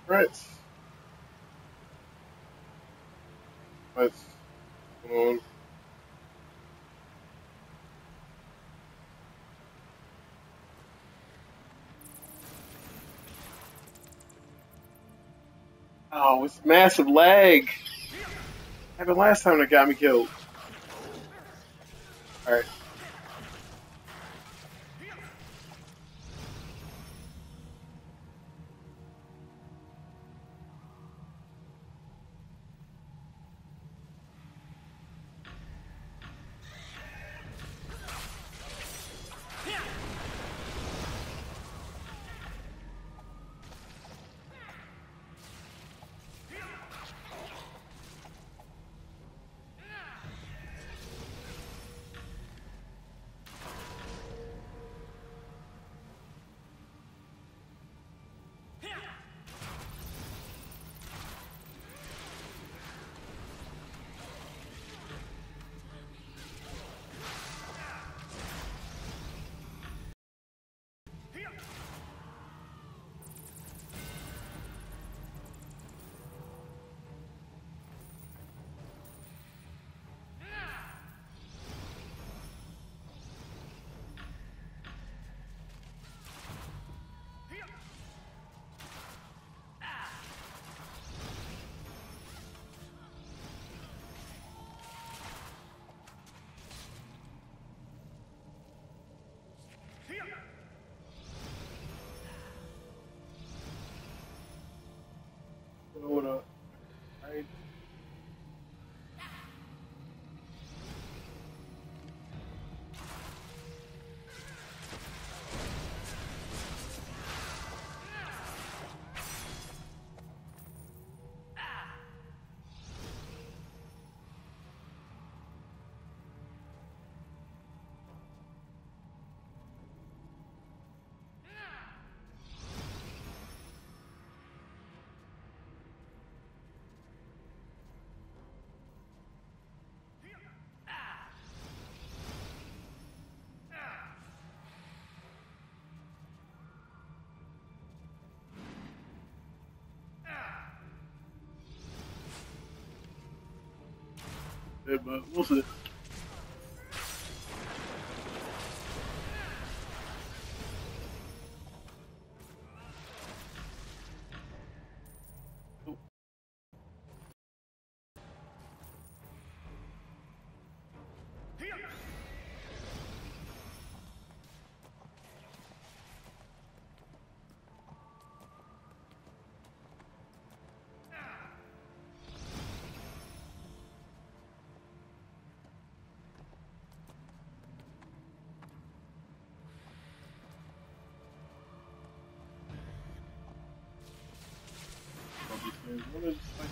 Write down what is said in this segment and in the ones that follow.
Right. What's going on? Oh, it's massive lag. Happened last time that got me killed. Alright. Hold up. Alright. Yeah, but we'll see. What is like,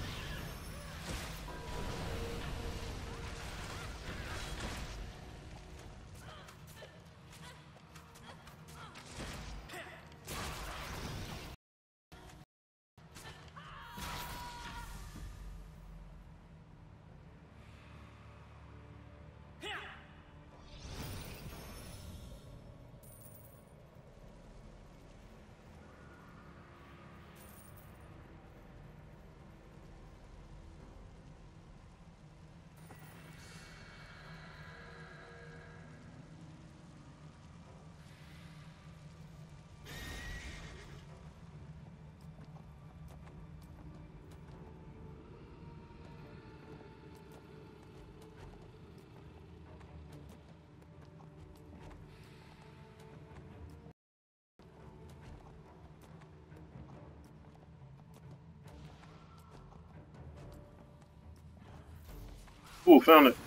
ooh, found it.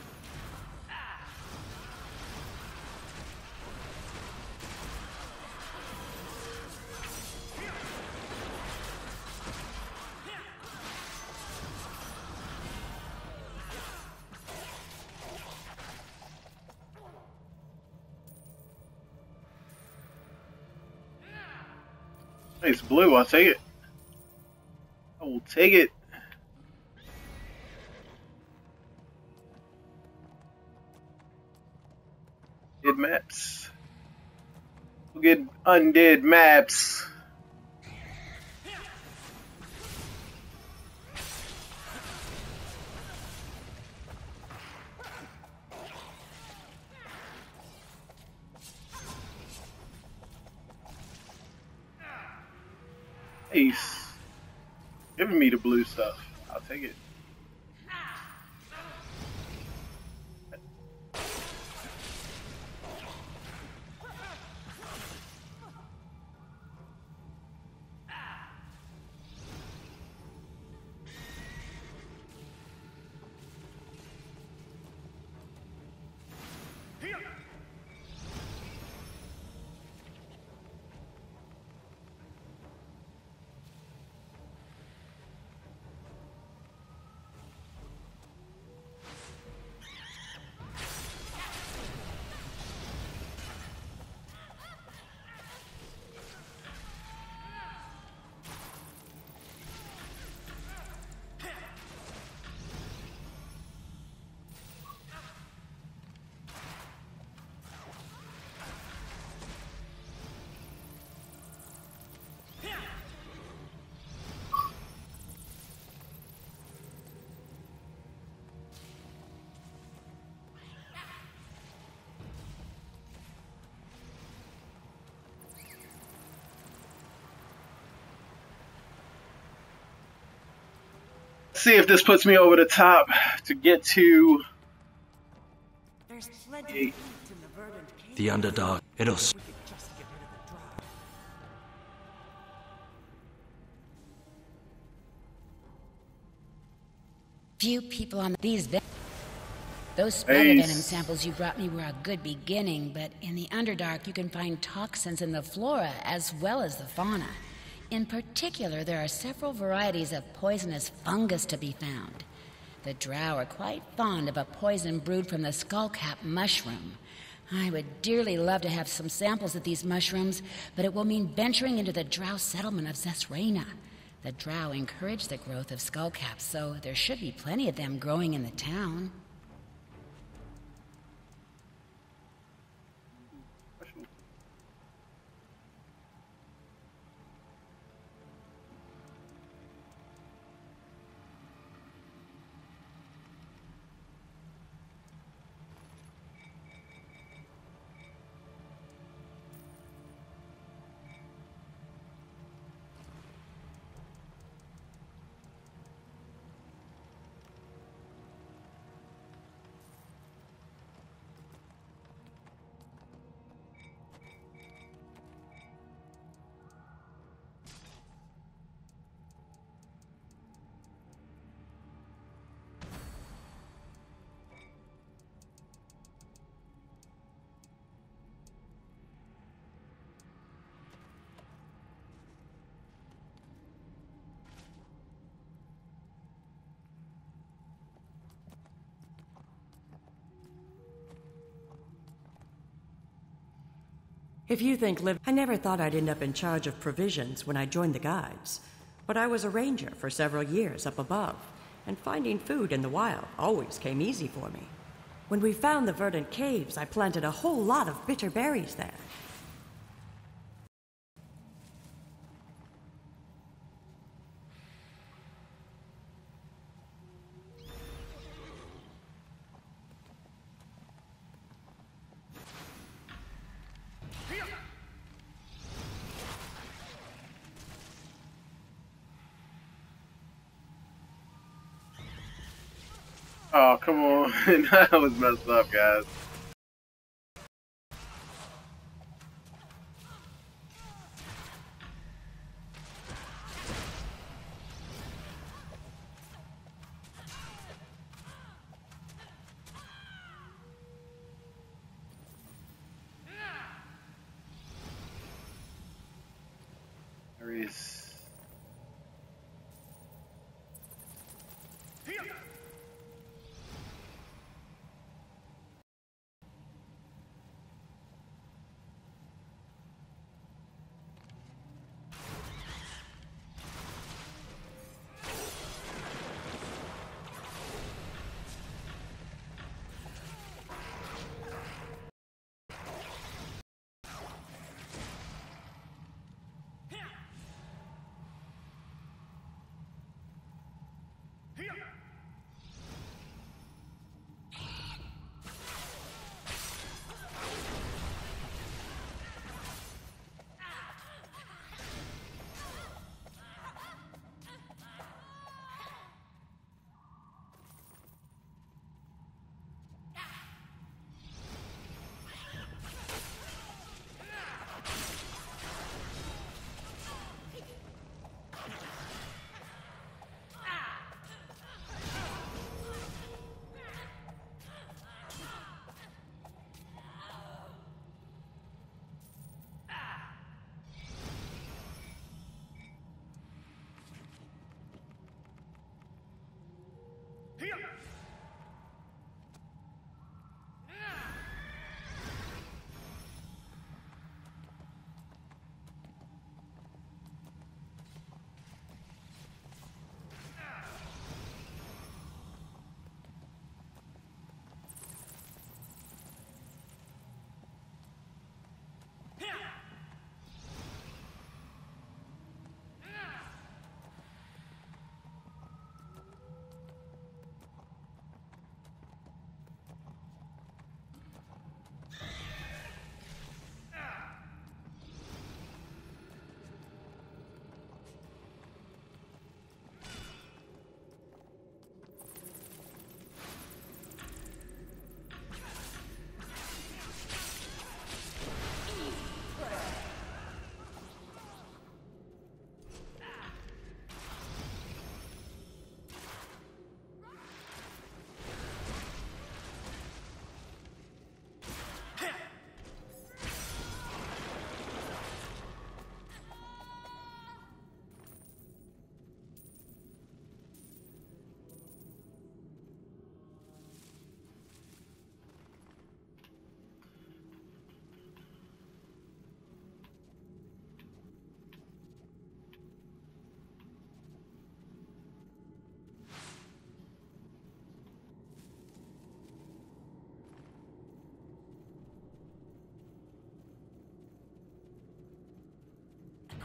Nice blue, I'll take it. I will take it. Dead maps. We'll get undead maps. Ace. Giving me the blue stuff. I'll take it. See if this puts me over the top to get to the Underdark. It'll. Few people on these. Those spider venom samples you brought me were a good beginning, but in the Underdark you can find toxins in the flora as well as the fauna. In particular, there are several varieties of poisonous fungus to be found. The drow are quite fond of a poison brewed from the skullcap mushroom. I would dearly love to have some samples of these mushrooms, but it will mean venturing into the drow settlement of Zesrena. The drow encourage the growth of skullcaps, so there should be plenty of them growing in the town. If you think I never thought I'd end up in charge of provisions when I joined the guides. But I was a ranger for several years up above, and finding food in the wild always came easy for me. When we found the verdant caves, I planted a whole lot of bitter berries there. Oh, come on. That was messed up, guys. There he is.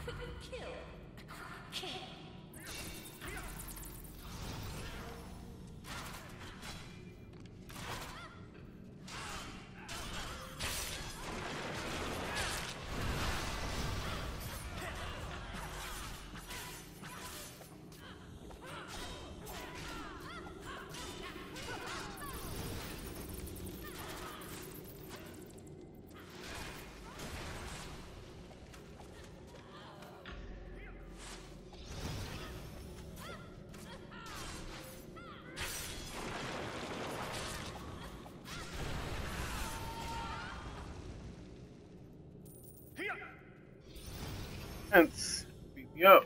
Hence, beat me up.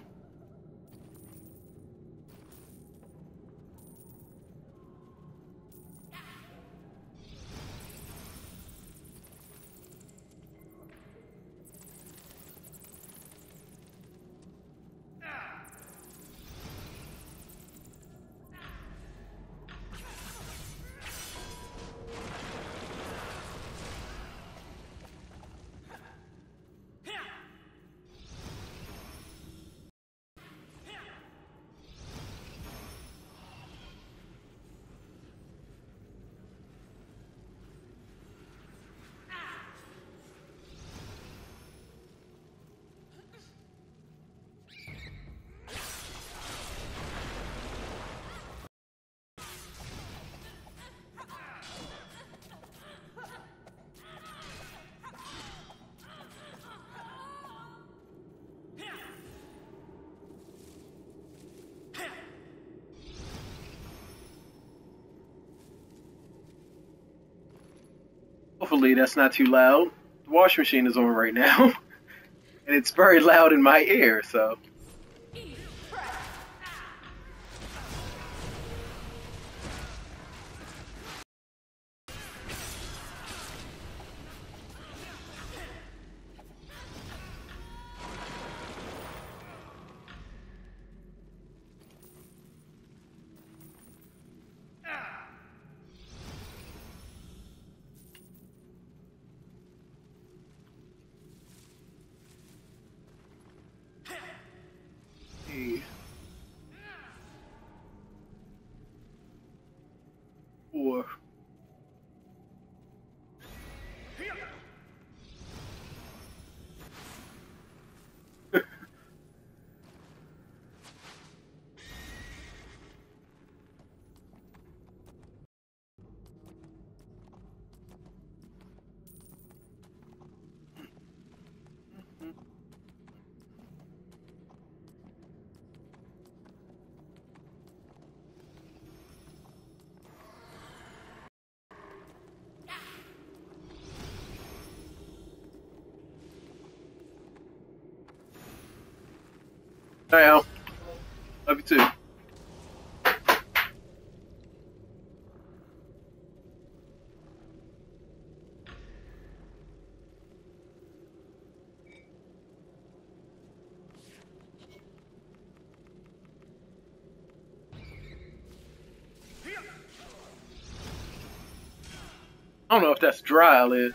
Hopefully that's not too loud. The washing machine is on right now, and it's very loud in my ear, so. Four. Hey, Al. Love you too. I don't know if that's dry, Liz.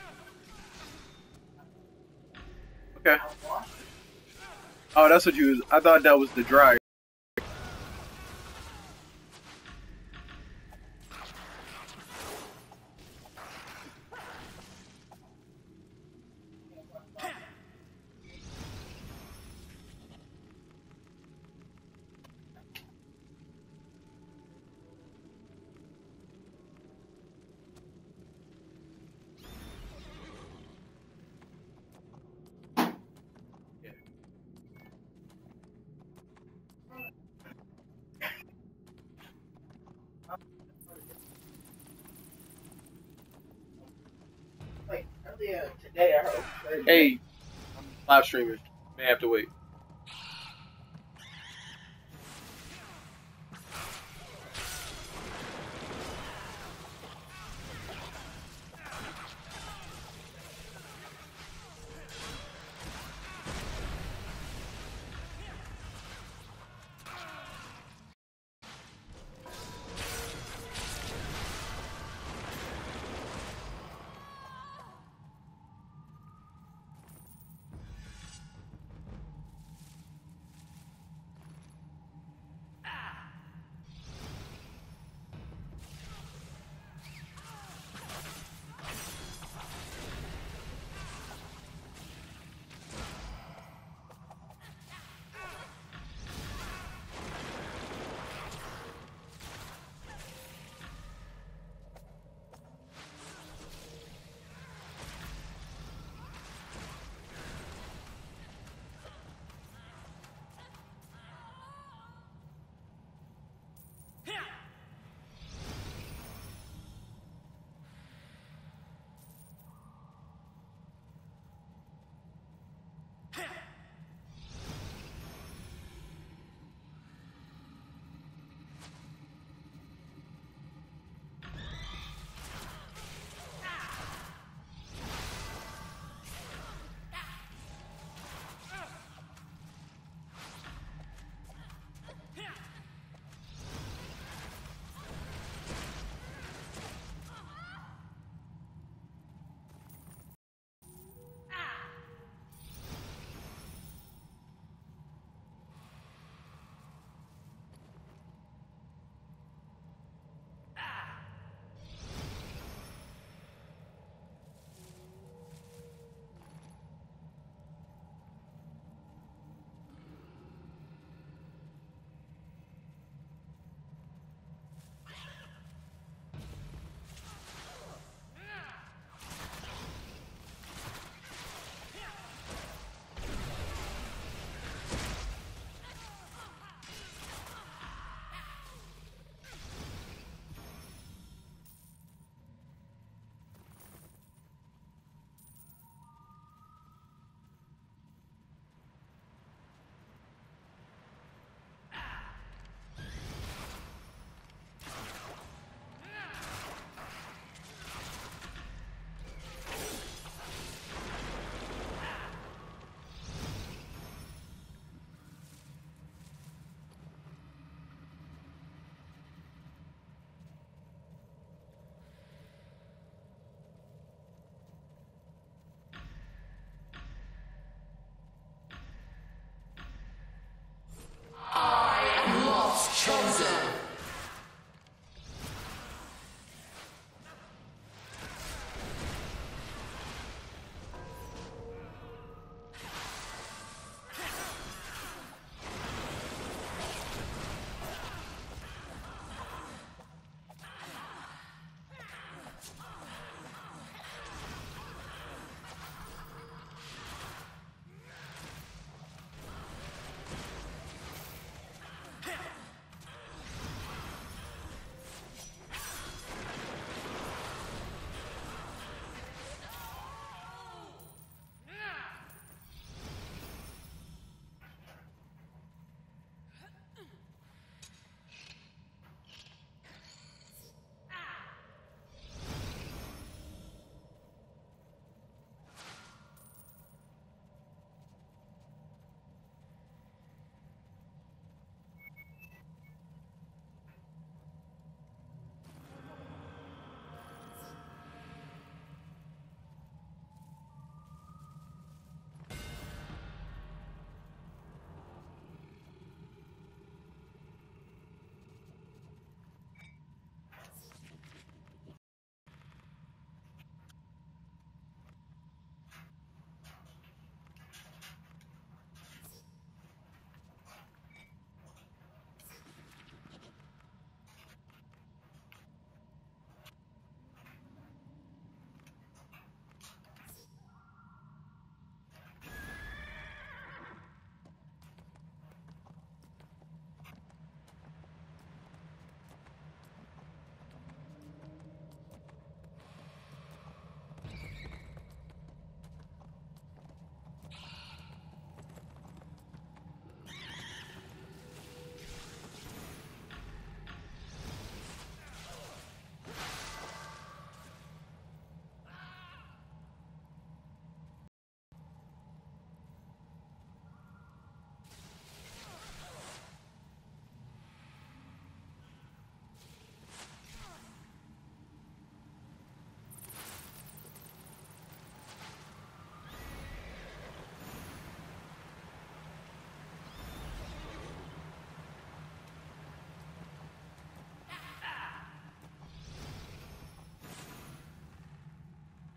Okay. Oh, that's what you was. I thought that was the dryer. Today I heard. Hey, I'm live streaming. May have to wait.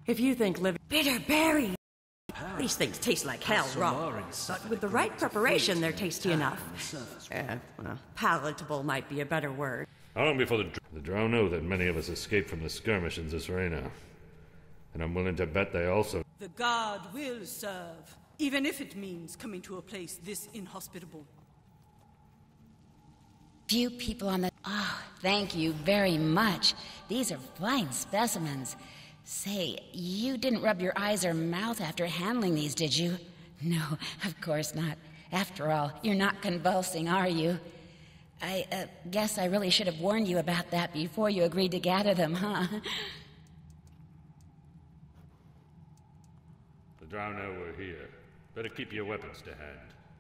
If you think living bitter berry, these things taste like hell raw. But with the right preparation, they're tasty enough. Well, palatable might be a better word. How long before the drow know that many of us escaped from the skirmish in Zisrena? And I'm willing to bet they also... The guard will serve, even if it means coming to a place this inhospitable. Few people on the... Oh, thank you very much. These are fine specimens. Say, you didn't rub your eyes or mouth after handling these, did you? No, of course not. After all, you're not convulsing, are you? I guess I really should have warned you about that before you agreed to gather them, huh? The drow know we're here. Better keep your weapons to hand.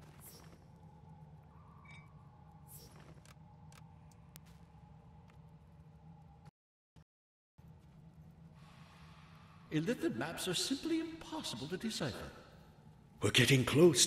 Illithid maps are simply impossible to decipher. We're getting close.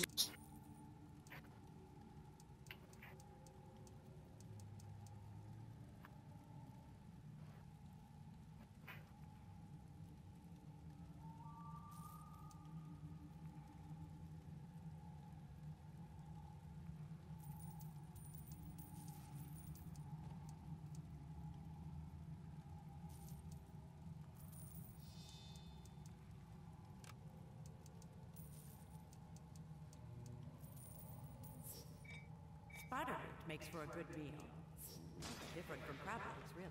Spider meat makes for a good meal. Different from crab legs, really.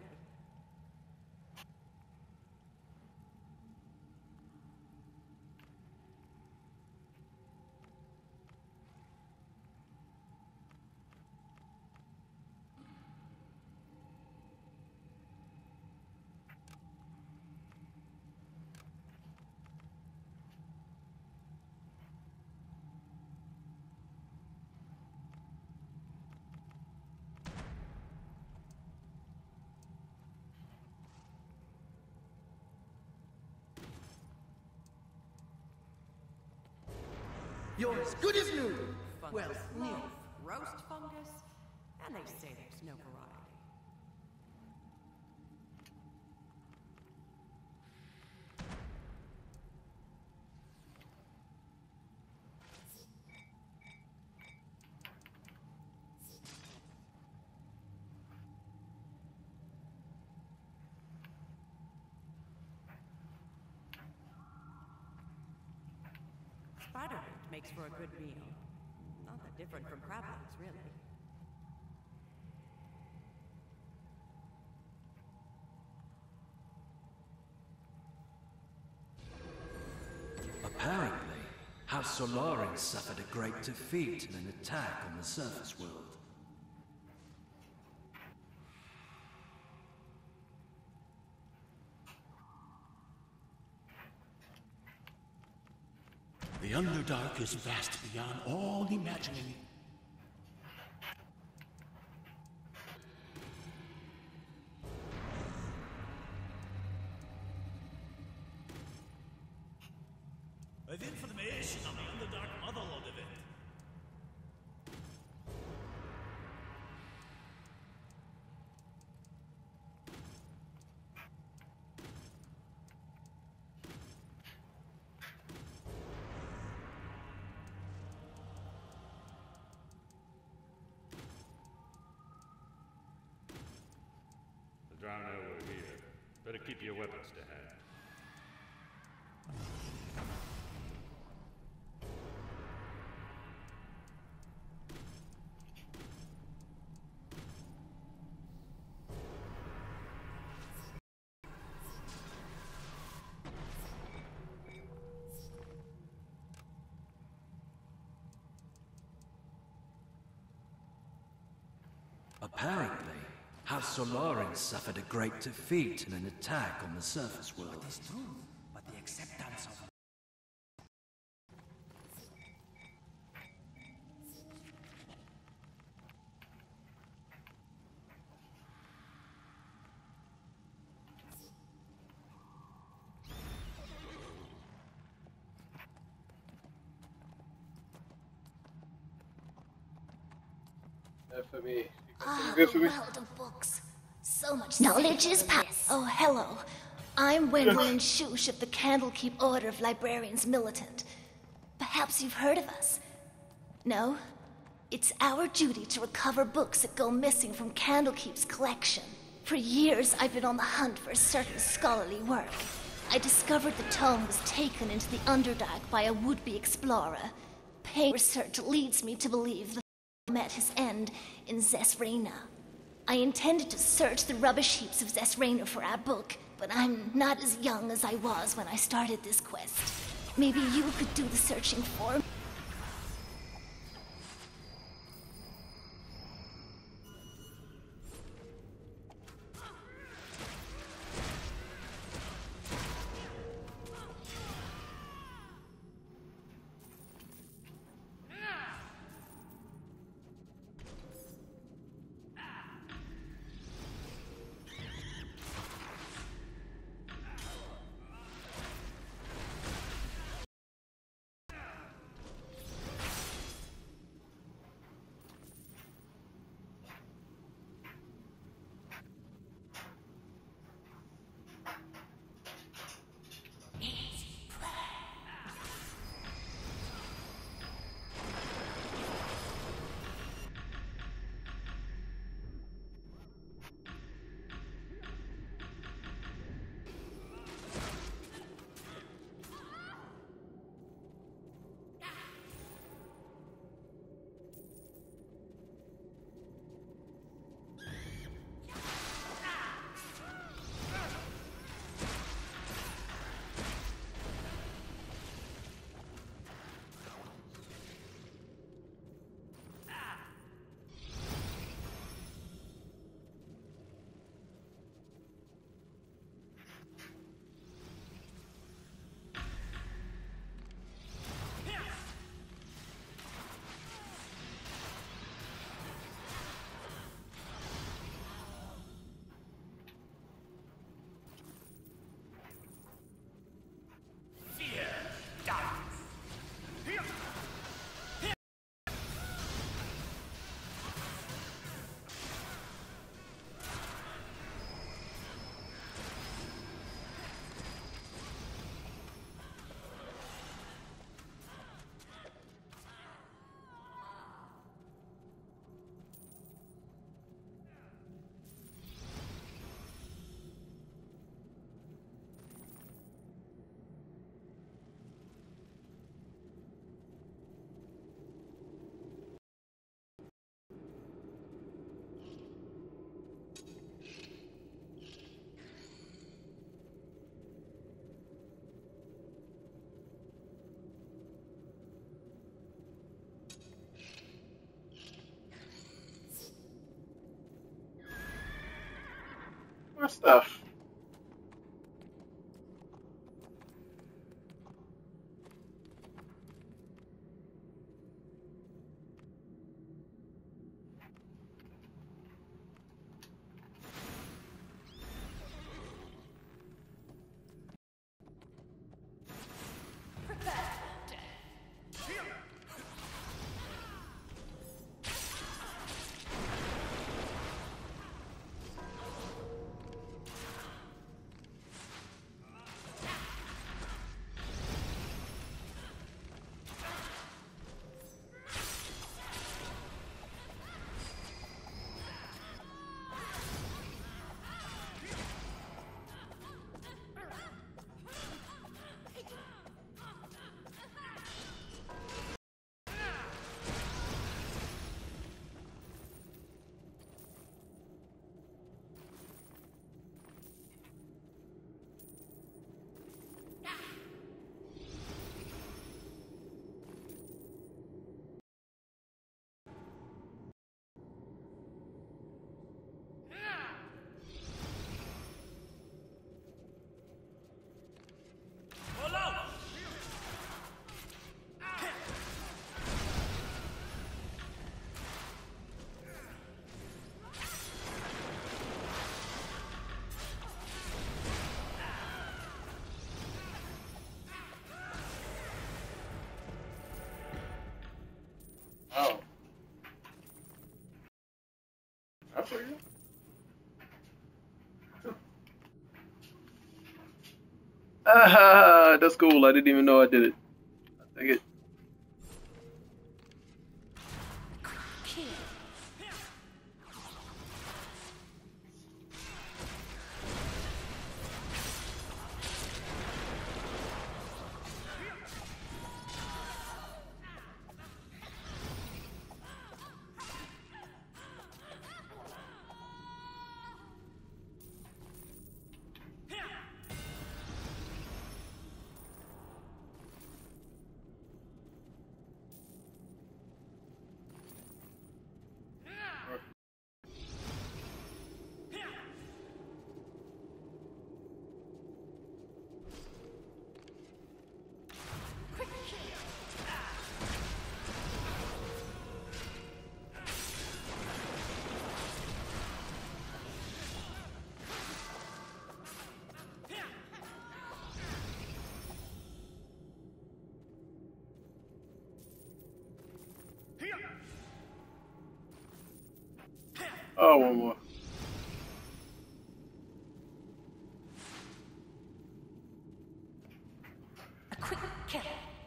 You're as good as new. Fungus Well, new. Roast fungus? And they say there's no variety. Spider meat makes for a good meal. Not that different from crab legs, really. Apparently, House Solari suffered a great defeat in an attack on the surface world. the Underdark is vast beyond all imagining. I've information on the Underdark motherlode event. The drow know we're here. Better keep your weapons to hand. Apparently, House Solari suffered a great defeat in an attack on the surface world. It is true, but the acceptance of For me. Ah, Good the for me. world of books. So much knowledge is power. Oh, hello. I'm Gwendolyn Shush of the Candlekeep Order of Librarians Militant. Perhaps you've heard of us. No? It's our duty to recover books that go missing from Candlekeep's collection. For years, I've been on the hunt for a certain scholarly work. I discovered the tome was taken into the Underdark by a would-be explorer. Pain research leads me to believe the met his end in Zesrena. I intended to search the rubbish heaps of Zesrena for our book, but I'm not as young as I was when I started this quest. Maybe you could do the searching for me. More stuff. Oh. That's weird. Ah, that's cool. I didn't even know I did it. I take it. Oh, one more. A quick kill.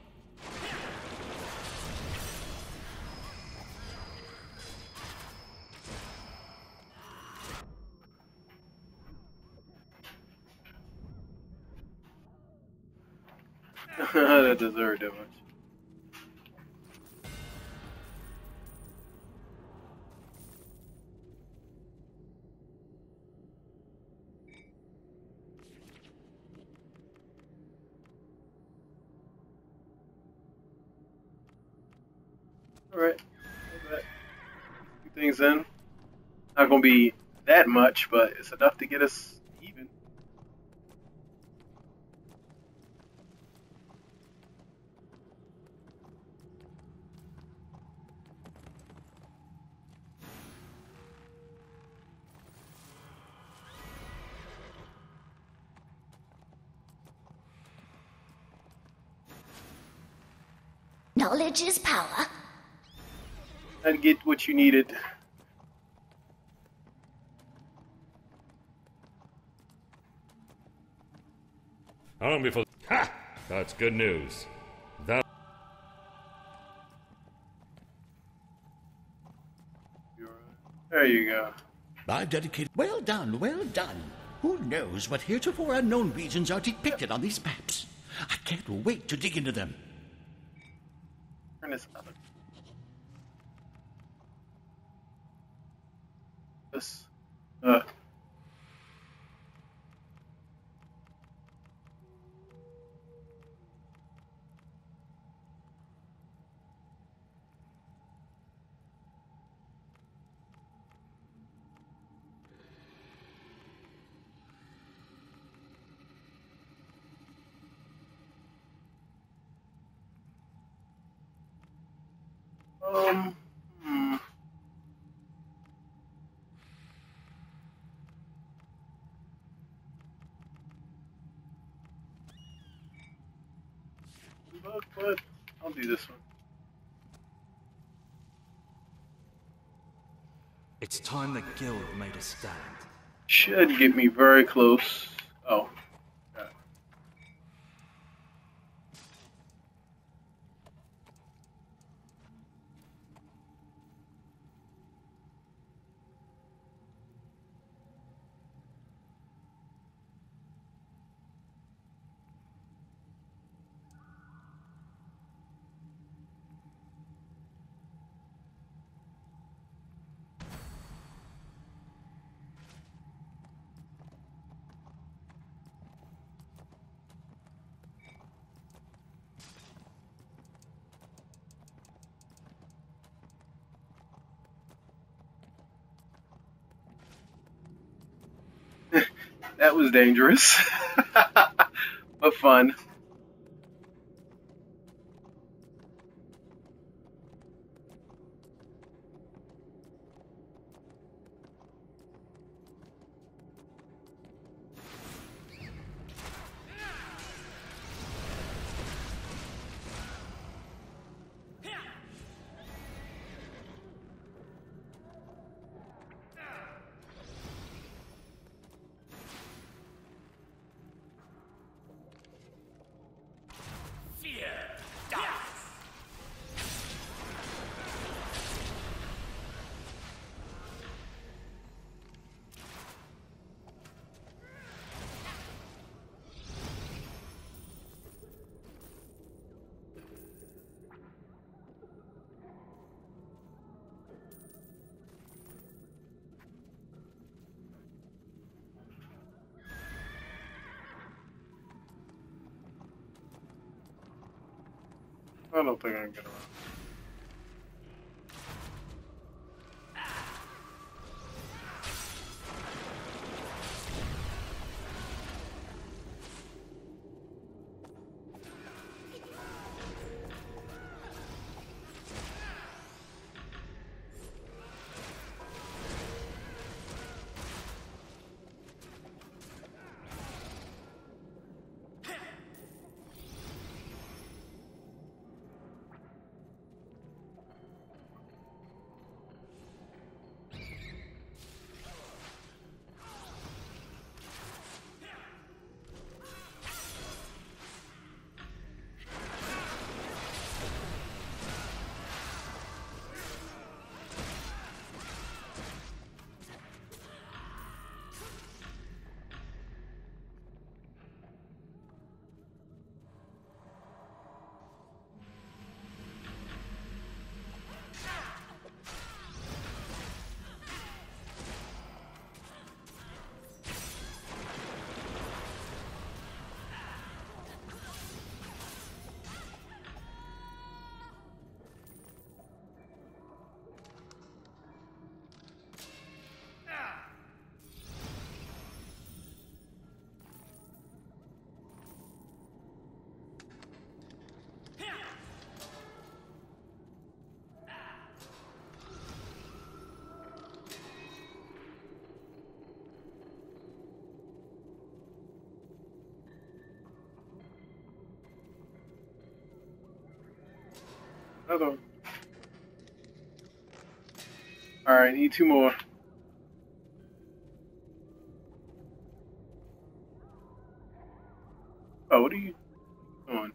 That deserved that much. Alright. Few things in. Not gonna be that much, but it's enough to get us even. Knowledge is power. And get what you needed. How long before... Ha! That's good news. That... There you go. I've dedicated... Well done, well done. Who knows what heretofore unknown regions are depicted on these maps? I can't wait to dig into them. Turn this up. This. Hmm. But I'll do this one. It's time the guild made a stand. Should get me very close. Oh. That was dangerous, but fun. I don't think I can get around. Another one. Alright, need 2 more. Oh, what are you doing?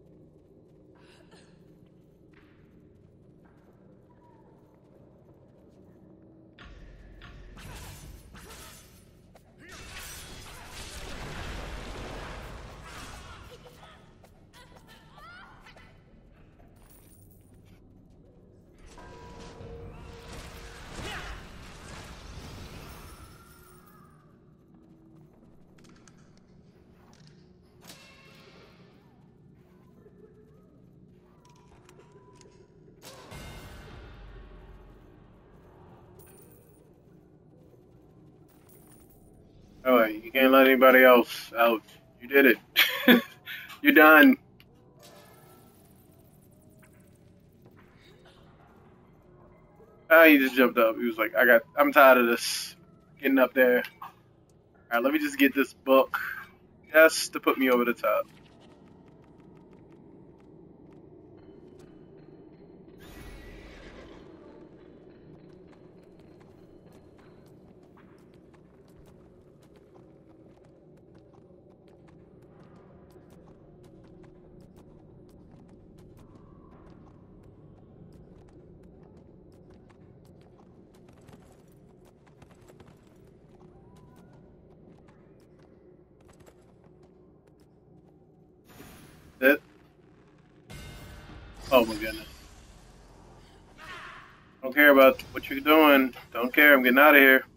Alright, you can't let anybody else out. You did it. You're done. Ah, he just jumped up. He was like, I'm tired of this. Getting up there. Alright, let me just get this book. Just to put me over the top. That. Oh my goodness. Don't care about what you're doing. Don't care. I'm getting out of here.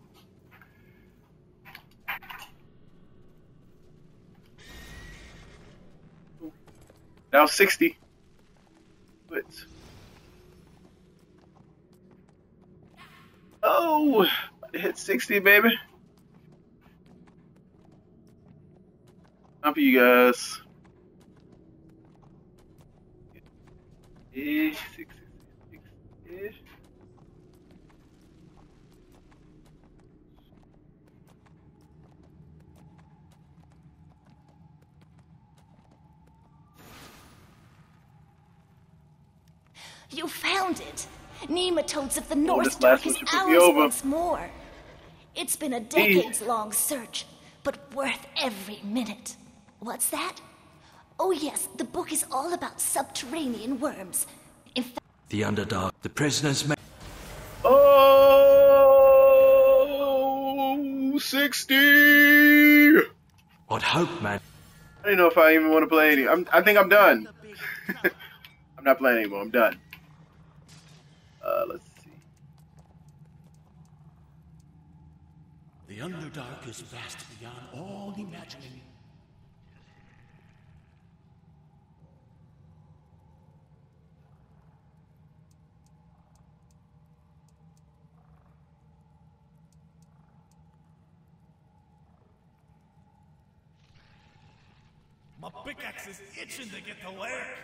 Now 60. Quit. Oh, I hit 60, baby. Time for you guys. 66. You found it! Nematodes of the North this Dark last one is should put ours me over. once more. It's been a decades-long search, but worth every minute. What's that? Oh yes, the book is all about subterranean worms. In fact, The Underdark. The prisoners may... Oh, 60! What hope, man? I don't know if I even want to play any. I think I'm done. I'm not playing anymore. I'm done. Let's see. The Underdark is vast beyond all imagining. My pickaxe is itching to get to work.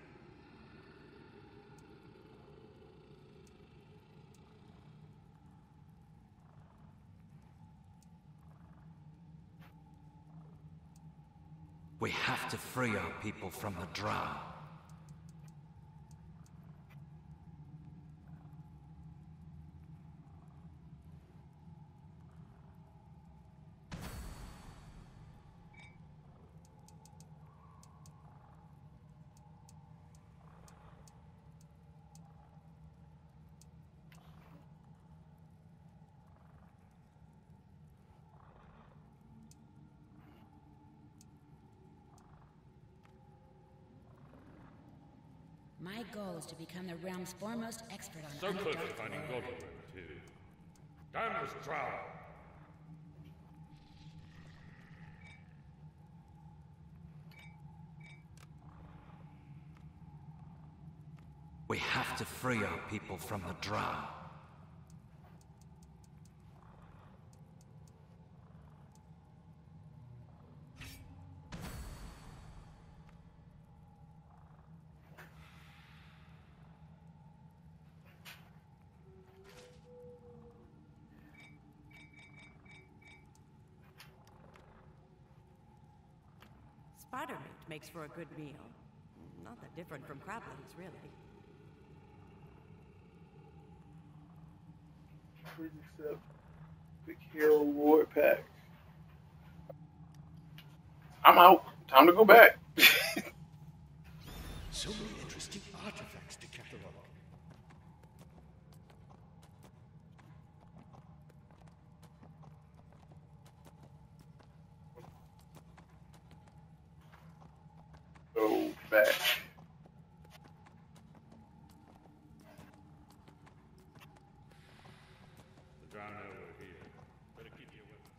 We have to free our people from the drow. My goal is to become the realm's foremost expert on So close to Underdark finding lore. gold, too. Damn this drow! We have to free our people from the drow. Spider meat makes for a good meal. Not that different from crablings, really. Please accept the Kill Ward Pack. I'm out. Time to go back. So many interesting artifacts to catalog. Go back. The drow know we're here. Better keep your weapons.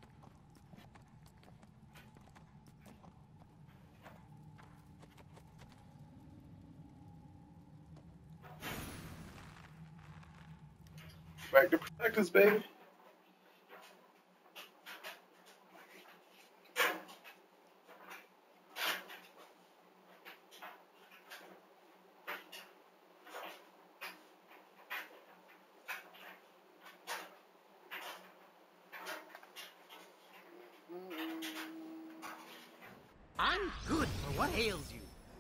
Back to protect us, baby. I'm good for what ails you.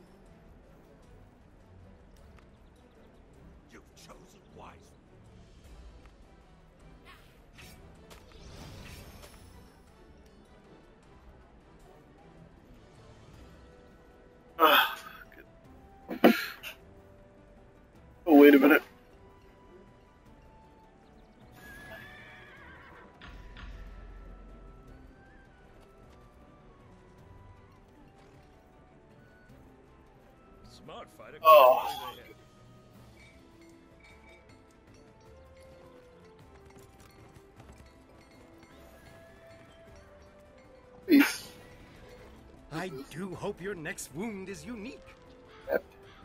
You've chosen wisely. Oh, wait a minute. Smart fighter. Oh. Peace. I do hope your next wound is unique. Yep.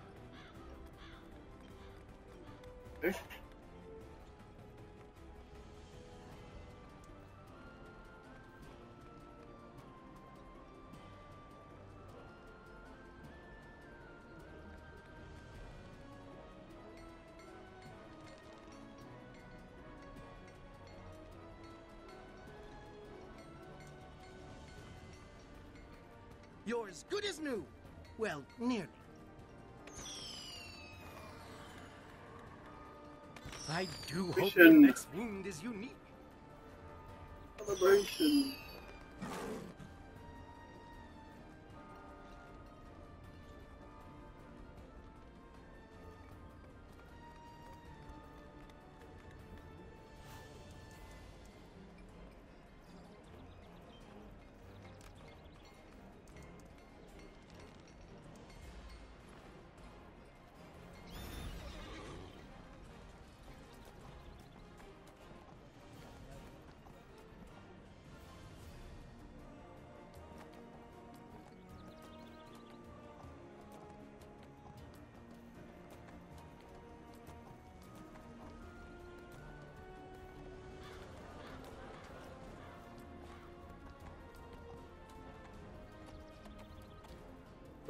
Okay. You're as good as new. Well, nearly. I do hope your Mission. next wound is unique. Celebration.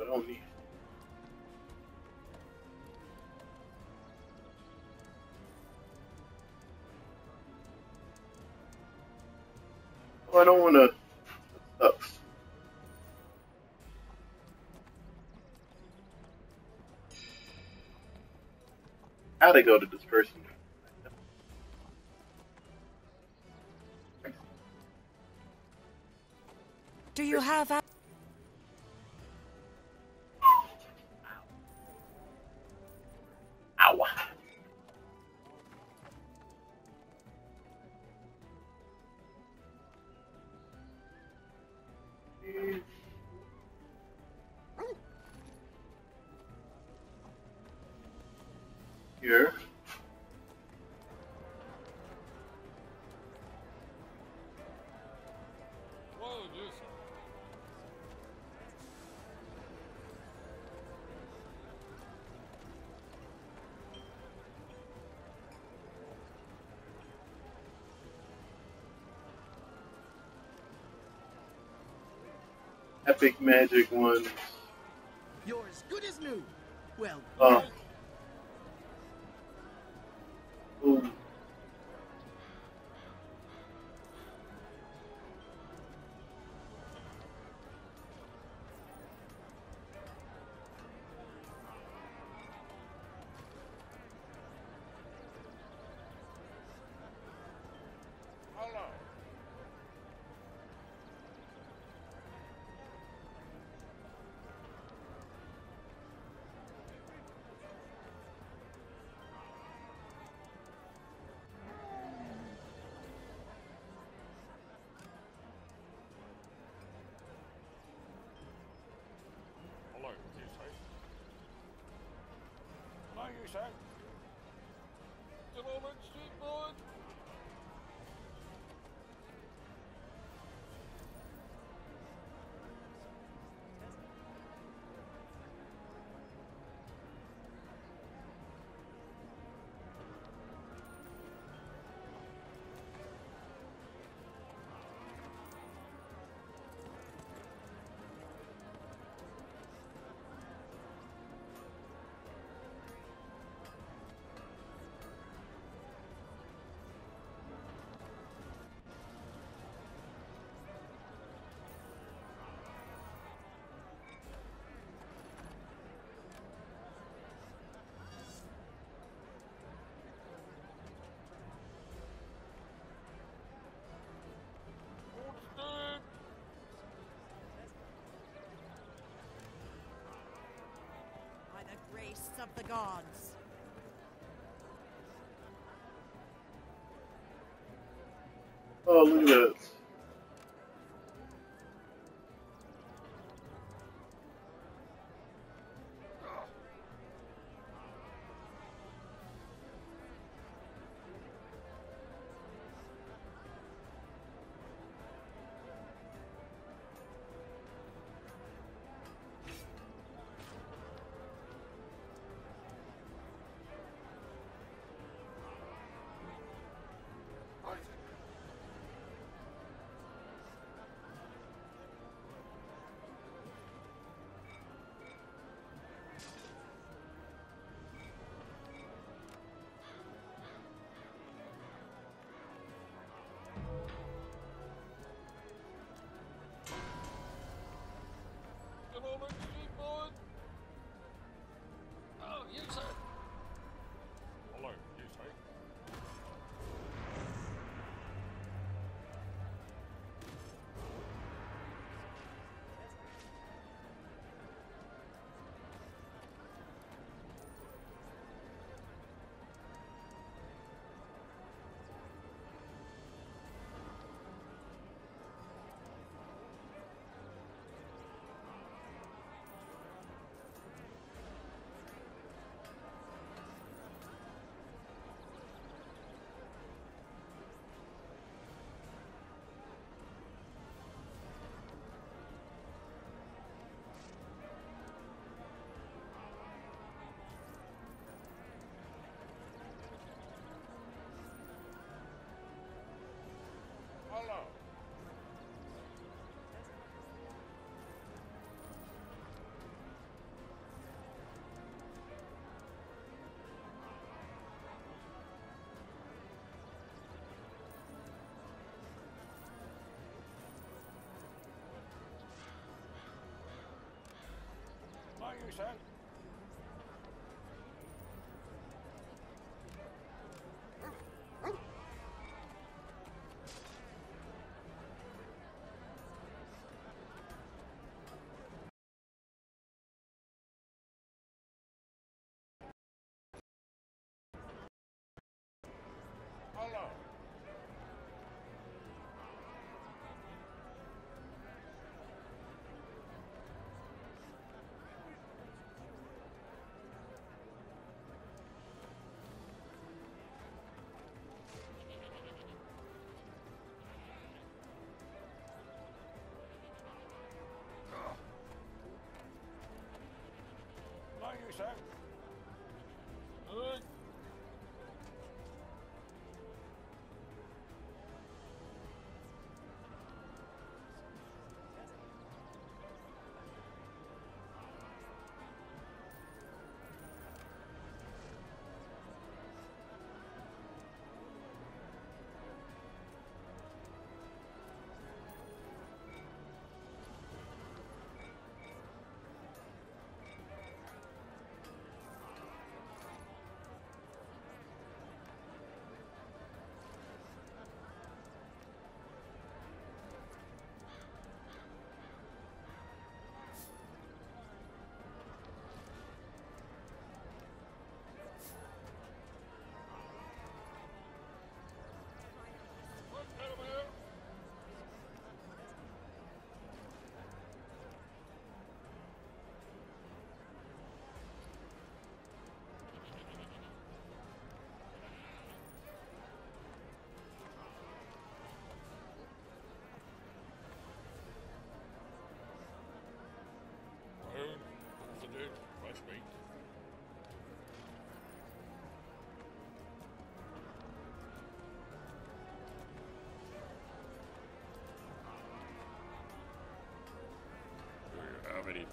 I don't need. Oh, I don't want to. That sucks. How to go to this person? Do you have a... Ow. Here. Epic magic ones. You're as good as new. Well, Ooh. By the grace of the gods. Oh, look at that. you, sir. Hello. Thank you, sir. Good. Fresh meat. Do you have any?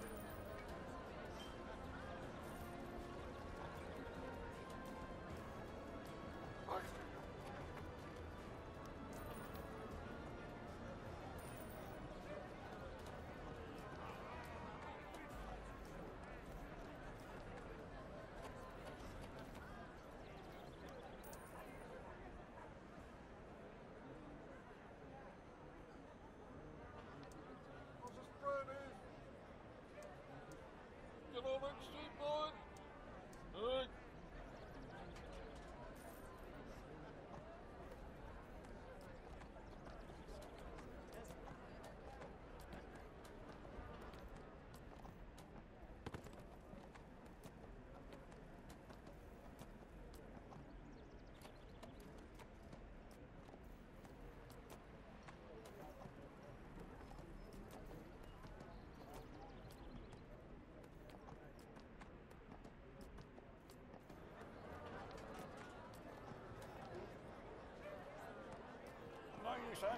Get on that street, boy. Hey. Thank you, sir.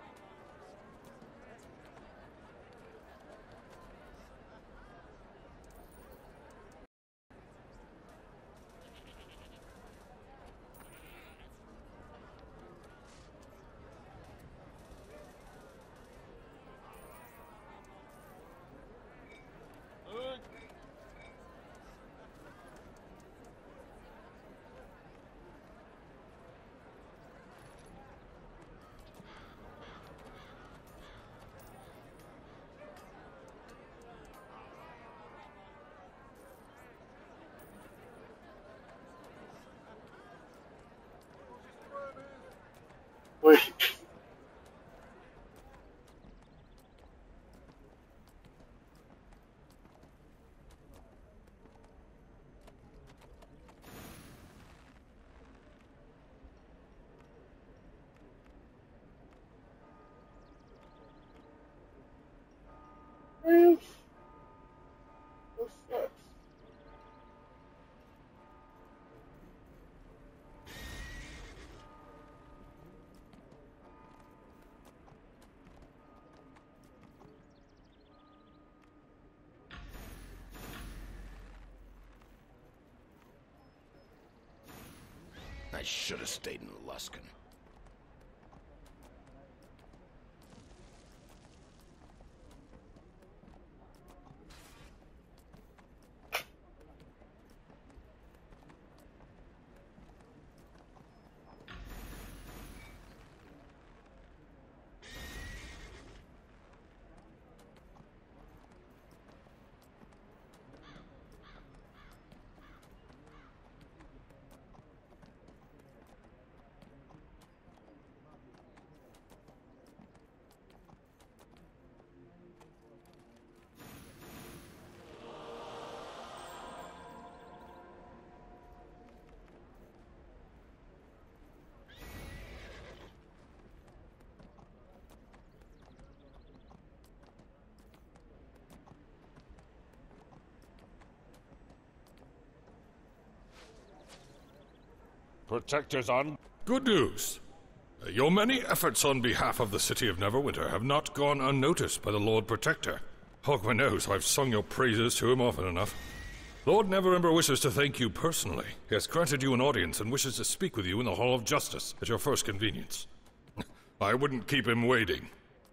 Hey. Wait. What's that? I should have stayed in Luskin. Protectors on. Good news. Your many efforts on behalf of the city of Neverwinter have not gone unnoticed by the Lord Protector. Hogman knows I've sung your praises to him often enough. Lord Neverember wishes to thank you personally. He has granted you an audience and wishes to speak with you in the Hall of Justice at your first convenience. I wouldn't keep him waiting.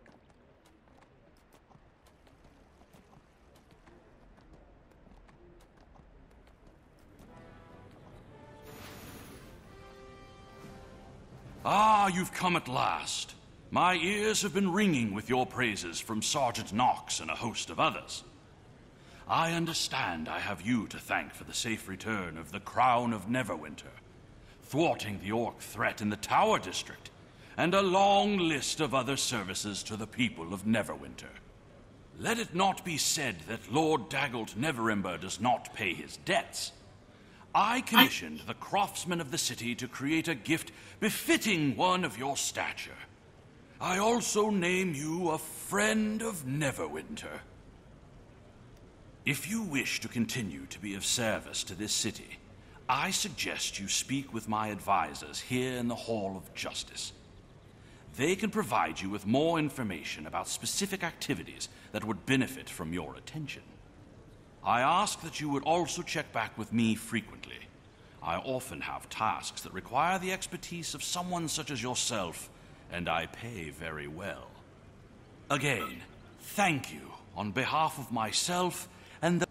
Ah, you've come at last. My ears have been ringing with your praises from Sergeant Knox and a host of others. I understand I have you to thank for the safe return of the Crown of Neverwinter, thwarting the orc threat in the Tower District, and a long list of other services to the people of Neverwinter. Let it not be said that Lord Daggelt Neverember does not pay his debts. I commissioned the craftsmen of the city to create a gift befitting one of your stature. I also name you a friend of Neverwinter. If you wish to continue to be of service to this city, I suggest you speak with my advisors here in the Hall of Justice. They can provide you with more information about specific activities that would benefit from your attention. I ask that you would also check back with me frequently. I often have tasks that require the expertise of someone such as yourself, and I pay very well. Again, thank you on behalf of myself and the...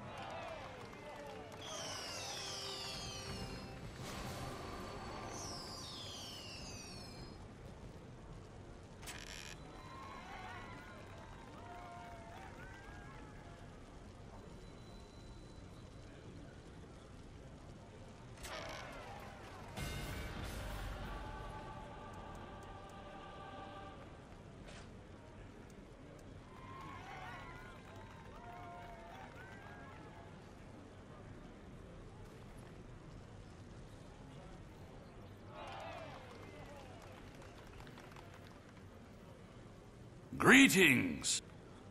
Greetings!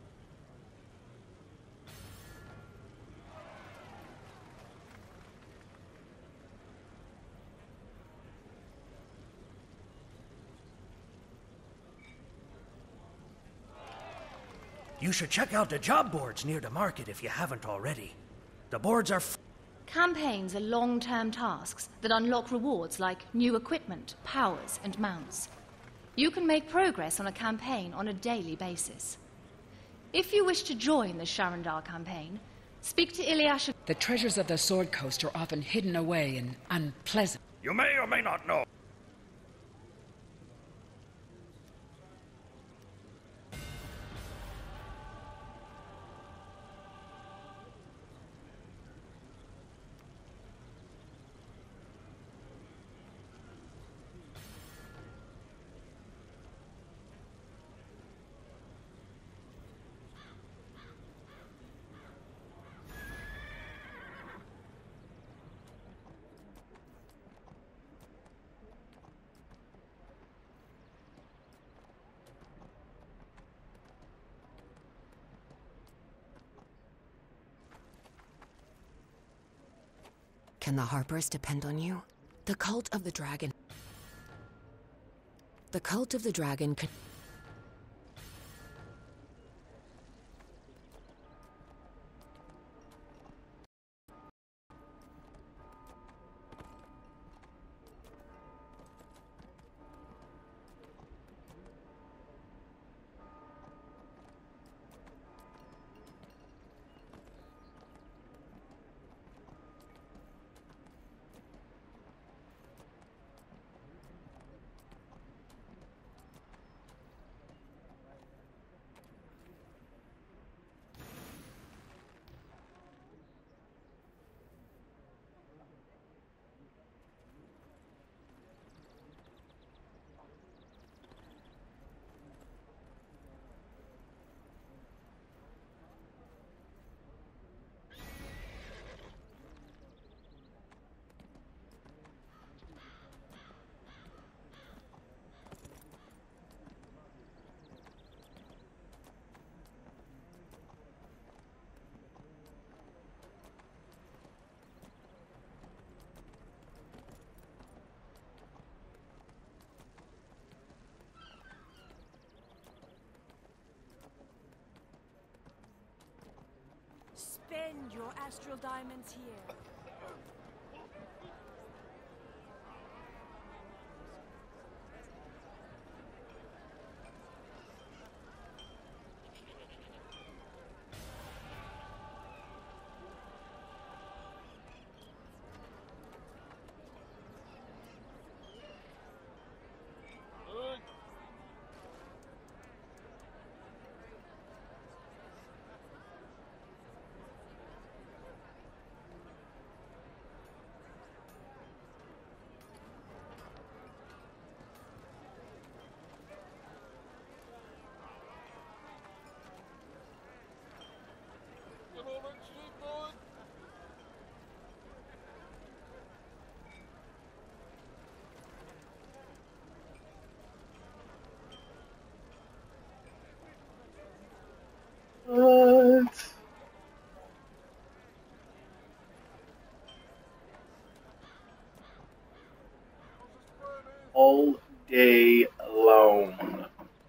You should check out the job boards near the market if you haven't already. The boards are Campaigns are long-term tasks that unlock rewards like new equipment, powers, and mounts. You can make progress on a campaign on a daily basis. If you wish to join the Sharandar campaign, speak to Ilyasha. The treasures of the Sword Coast are often hidden away in unpleasant... You may or may not know. Can the Harpers depend on you? The cult of the dragon... The cult of the dragon could... spend your astral diamonds here. What? All day long.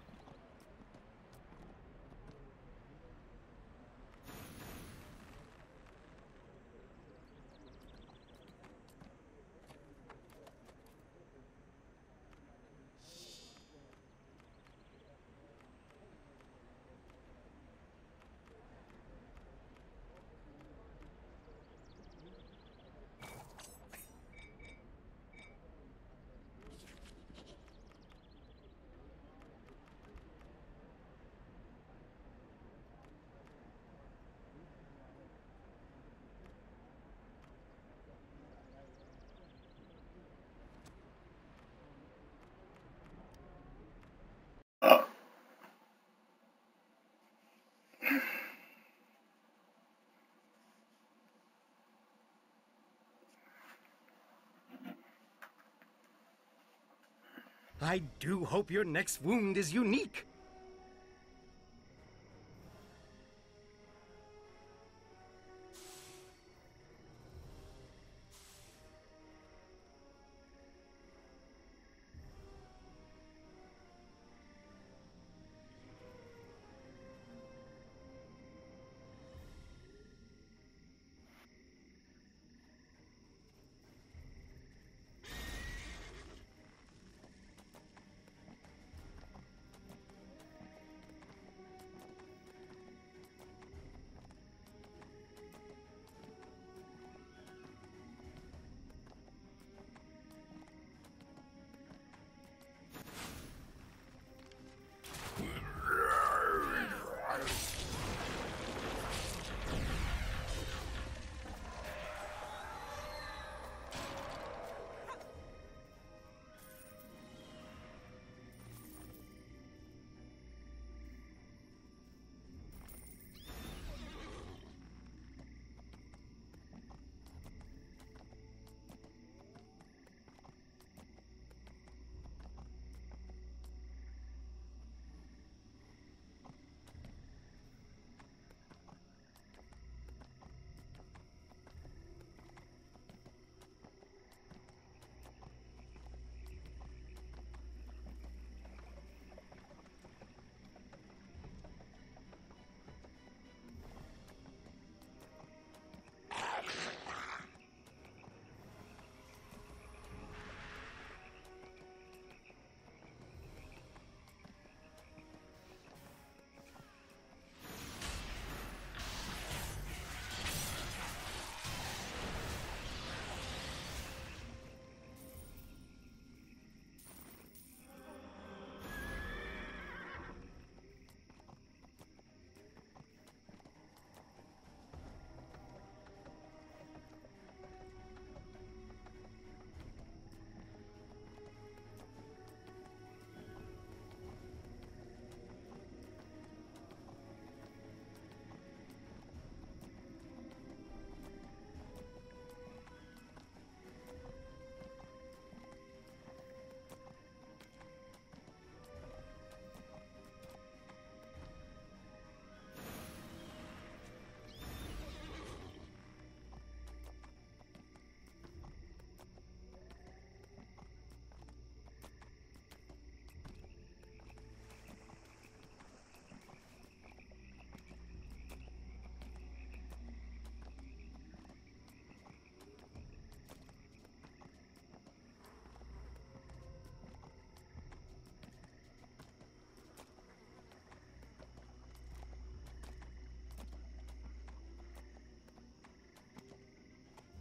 I do hope your next wound is unique.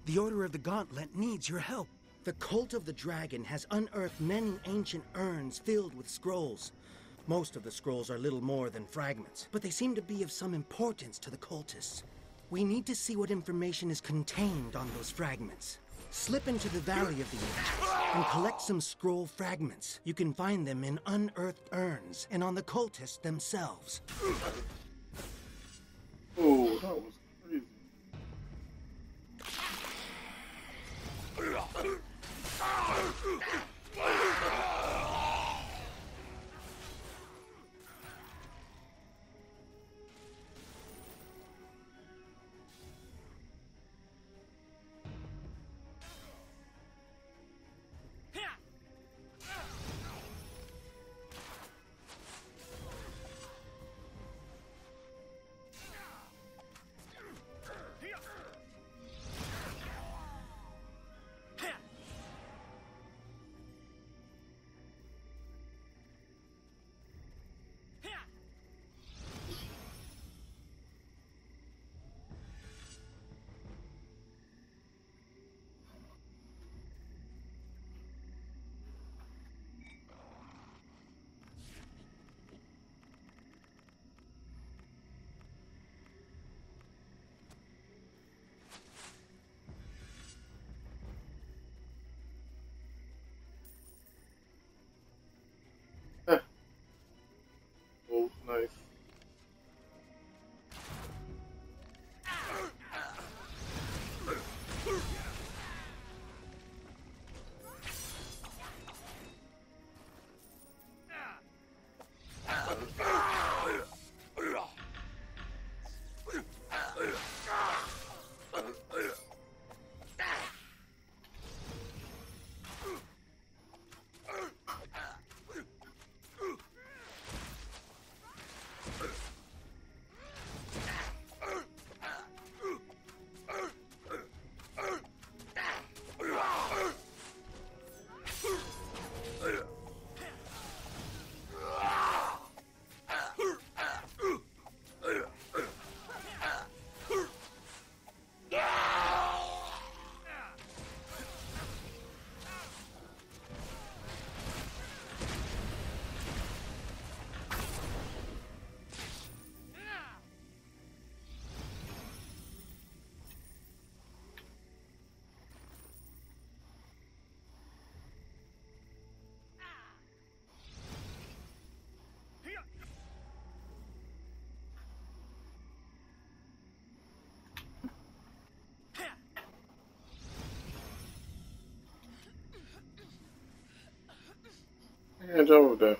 The Order of the Gauntlet needs your help. The Cult of the Dragon has unearthed many ancient urns filled with scrolls. Most of the scrolls are little more than fragments, but they seem to be of some importance to the cultists. We need to see what information is contained on those fragments. Slip into the Valley of the Ages and collect some scroll fragments. You can find them in unearthed urns and on the cultists themselves. Oh, that was crazy. Oh, nice. I can't jump over there.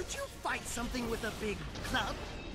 Would you fight something with a big club?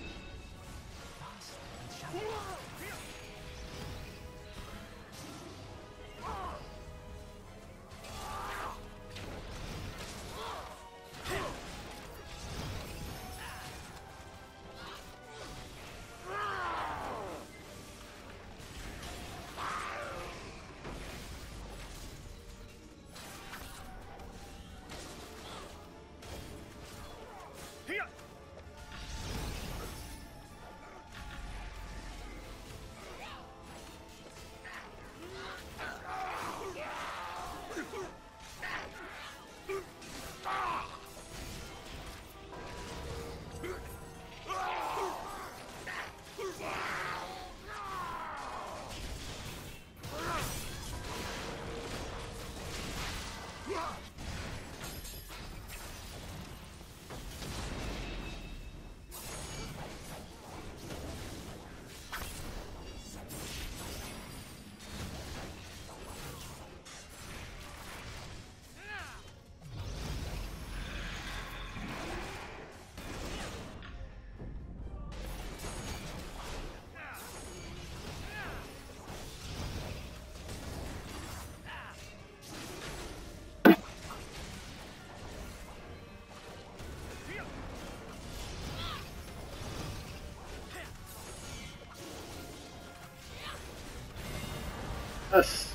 Yes.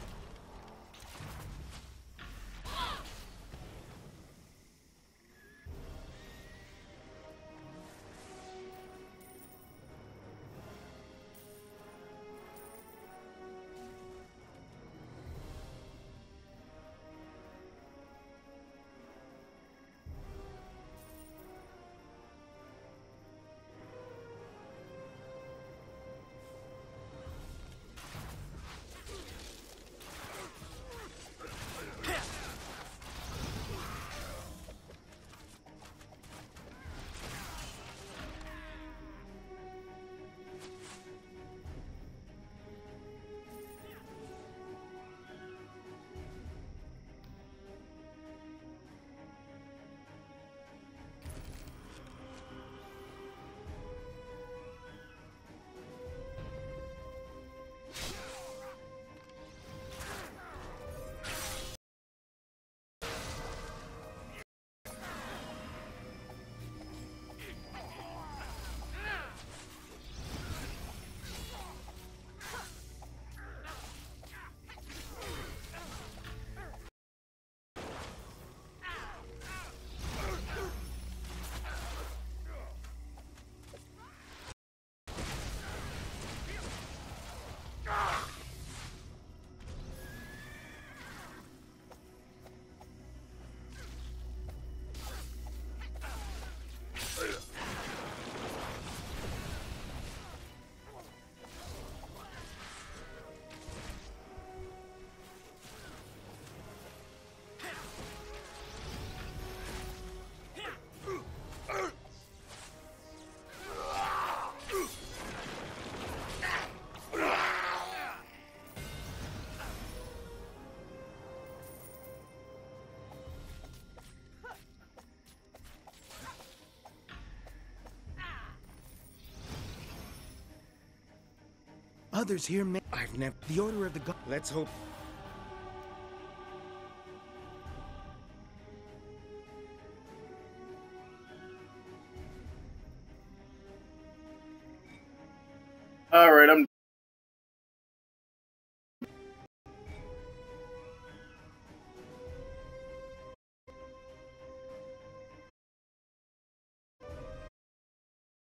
Others here may... I've never... The Order of the God... Let's hope... All right, I'm